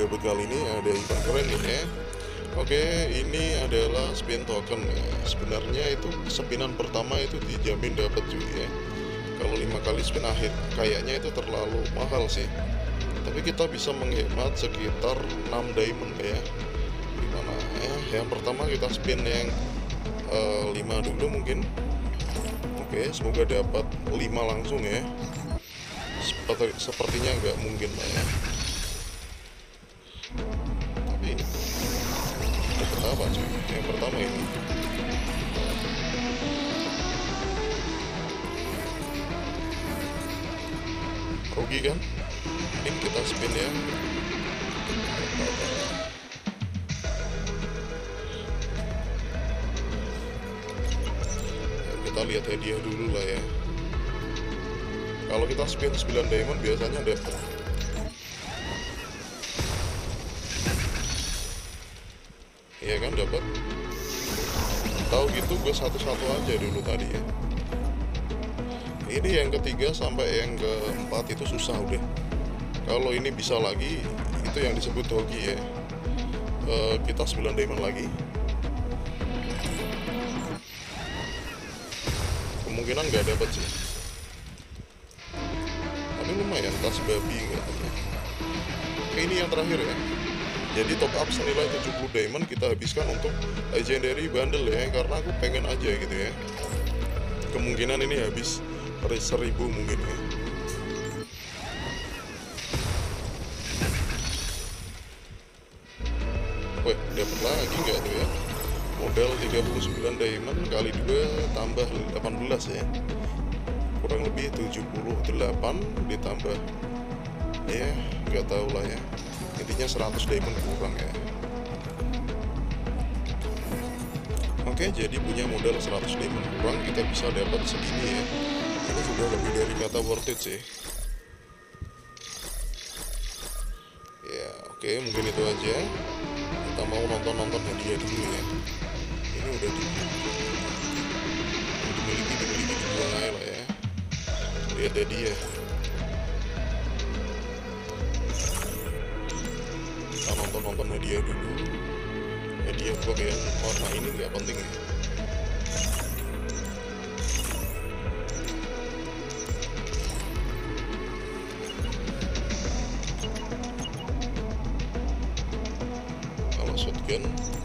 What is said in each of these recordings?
dapat kali ini ada event keren nih ya. Oke, ini adalah spin token ya. Sebenarnya itu spinan pertama itu dijamin dapat juga ya. Kalau 5 kali spin akhir kayaknya itu terlalu mahal sih. Tapi kita bisa menghemat sekitar 6 diamond ya. Gimana ya? Yang pertama kita spin yang 5 dulu mungkin. Oke, semoga dapat 5 langsung ya. Sepertinya nggak mungkin lah ya. Tapi dapat apa cuy? Yang pertama ini rugi kan? Mungkin kita spin ya. Kita lihat hadiah dulu lah ya. Kalau kita spin 9 diamond biasanya dapat. Iya kan, dapat. Tahu gitu gue satu-satu aja dulu tadi ya. Ini yang ketiga sampai yang keempat itu susah udah. Kalau ini bisa lagi, itu yang disebut hoki ya. Kita 9 diamond lagi. Kemungkinan nggak dapat sih. Tapi lumayan, tas babi katanya. Oke, ini yang terakhir ya. Jadi top up senilai 70 diamond kita habiskan untuk legendary bundle ya. Karena aku pengen aja gitu ya. Kemungkinan ini habis 1000 mungkin ya. Wih, dapat lagi nggak tuh ya? Modal 39 diamond kali 2 tambah 18 ya. Kurang lebih 78 ditambah ya, nggak tahu lah ya. Intinya 100 diamond kurang ya. Oke, jadi punya modal 100 diamond kurang, kita bisa dapat segini ya. Ini sudah lebih dari kata worth it sih. Ya, oke, mungkin itu aja. Kita mau nonton hadiah dulu ya. Ini udah dimiliki dijual aja lah ya. Lihat hadiah. Kita nonton hadiah dulu. Hadiah box yang warna ini nggak penting ya. Kalau shotgun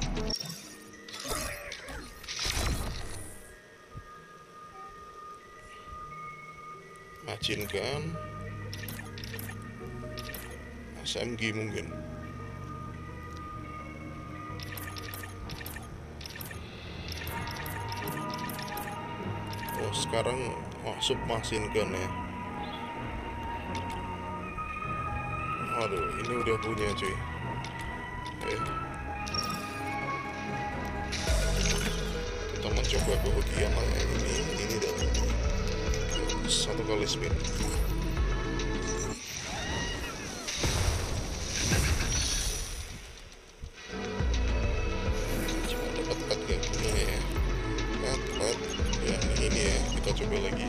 macinkan SMG mungkin. Oh, sekarang masuk masinkan ya. Aduh, ini udah punya cuy. Kita mencoba kebahagiaan lah ya. Ini dapat 1 kali spin. Cuma dapat 4 gak punya ya. 4 ya, ini ya, kita coba lagi.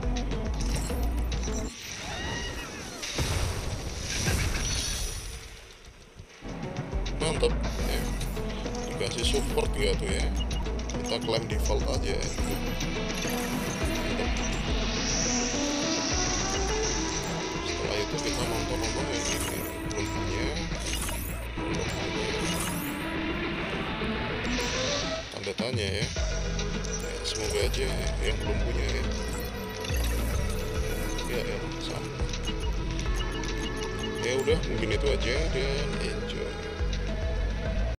Mantap ya. Dikasih support gak tuh ya. Kita klaim default aja ya. Setelah itu kita nonton yang ini. Belum punya tanda tanya ya. Semoga aja yang belum punya ya. Ya sama. Ya udah, mungkin itu aja dan enjoy.